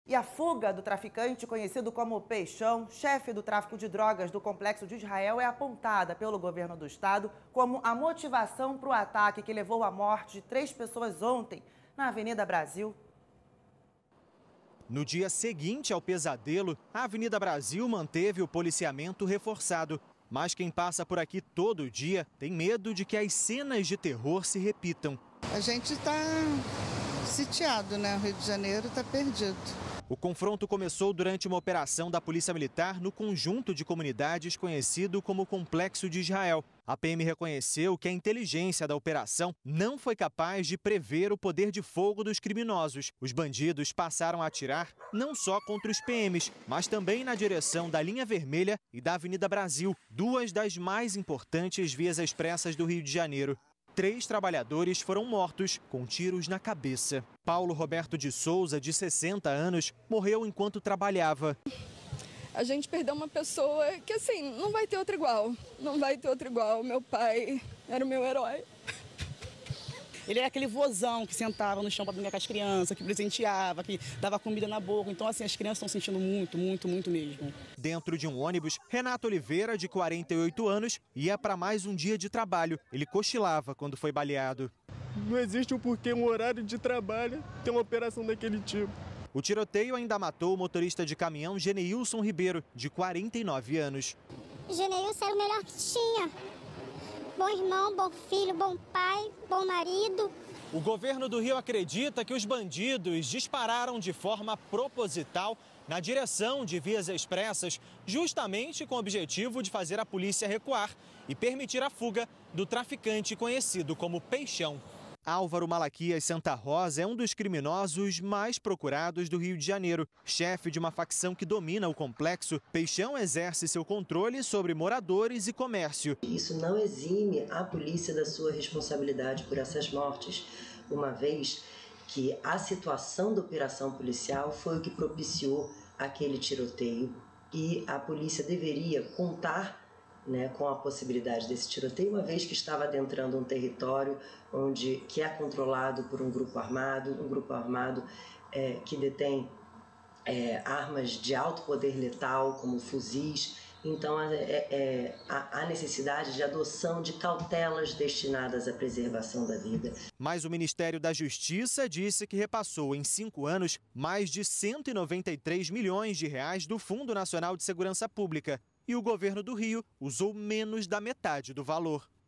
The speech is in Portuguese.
E a fuga do traficante, conhecido como Peixão, chefe do tráfico de drogas do Complexo de Israel, é apontada pelo governo do estado como a motivação para o ataque que levou à morte de 3 pessoas ontem na Avenida Brasil. No dia seguinte ao pesadelo, a Avenida Brasil manteve o policiamento reforçado. Mas quem passa por aqui todo dia tem medo de que as cenas de terror se repitam. A gente está sitiado, né? O Rio de Janeiro está perdido. O confronto começou durante uma operação da Polícia Militar no conjunto de comunidades conhecido como Complexo de Israel. A PM reconheceu que a inteligência da operação não foi capaz de prever o poder de fogo dos criminosos. Os bandidos passaram a atirar não só contra os PMs, mas também na direção da Linha Vermelha e da Avenida Brasil, 2 das mais importantes vias expressas do Rio de Janeiro. 3 trabalhadores foram mortos com tiros na cabeça. Paulo Roberto de Souza, de 60 anos, morreu enquanto trabalhava. A gente perdeu uma pessoa que, assim, não vai ter outra igual. Não vai ter outra igual. Meu pai era o meu herói. Ele era aquele vozão que sentava no chão para brincar com as crianças, que presenteava, que dava comida na boca. Então, assim, as crianças estão sentindo muito, muito, muito mesmo. Dentro de um ônibus, Renato Oliveira, de 48 anos, ia para mais um dia de trabalho. Ele cochilava quando foi baleado. Não existe um porquê, um horário de trabalho, ter uma operação daquele tipo. O tiroteio ainda matou o motorista de caminhão Geneilson Ribeiro, de 49 anos. Geneilson era o melhor que tinha. Bom irmão, bom filho, bom pai, bom marido. O governo do Rio acredita que os bandidos dispararam de forma proposital na direção de vias expressas, justamente com o objetivo de fazer a polícia recuar e permitir a fuga do traficante conhecido como Peixão. Álvaro Malaquias Santa Rosa é um dos criminosos mais procurados do Rio de Janeiro. Chefe de uma facção que domina o complexo, Peixão exerce seu controle sobre moradores e comércio. Isso não exime a polícia da sua responsabilidade por essas mortes, uma vez que a situação da operação policial foi o que propiciou aquele tiroteio e a polícia deveria contar com a possibilidade desse tiroteio, uma vez que estava adentrando um território que é controlado por um grupo armado que detém armas de alto poder letal, como fuzis. Então, há necessidade de adoção de cautelas destinadas à preservação da vida. Mas o Ministério da Justiça disse que repassou em 5 anos mais de 193 milhões de reais do Fundo Nacional de Segurança Pública. E o governo do Rio usou menos da metade do valor.